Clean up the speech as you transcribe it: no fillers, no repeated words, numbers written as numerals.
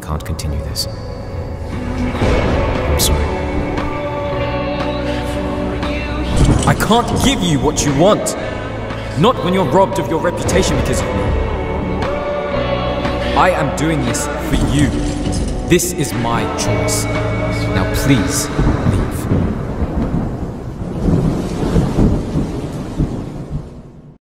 can't continue this. I'm sorry. I can't give you what you want. Not when you're robbed of your reputation because of me. I am doing this for you. This is my choice. Now please,